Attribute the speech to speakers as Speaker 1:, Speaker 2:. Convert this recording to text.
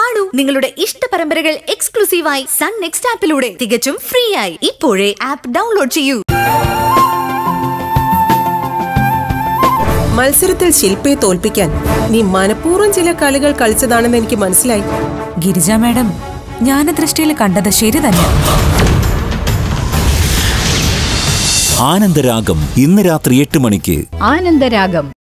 Speaker 1: കാണൂ നിങ്ങളുടെ ഇഷ്ട പരമ്പരകൾ എക്സ്ക്ലൂസീവായി സൺ നെക്സ്റ്റ് ആപ്പിലൂടെ തികച്ചും ഫ്രീ ആയി. ഇപ്പോഴേ ആപ്പ് ഡൗൺലോഡ് ചെയ്യൂ.
Speaker 2: മത്സരത്തിൽ ശില്പയെ തോൽപ്പിക്കാൻ നീ മനഃപൂർവ്വം ചില കളികൾ കളിച്ചതാണെന്ന് എനിക്ക് മനസ്സിലായി.
Speaker 3: ഗിരിജ മാഡം, ജ്ഞാനദൃഷ്ടിയിൽ കണ്ടത് ശരി തന്നെ.
Speaker 4: ആനന്ദരാഗം ഇന്ന് രാത്രി 8 മണിക്ക്.
Speaker 5: ആനന്ദരാഗം.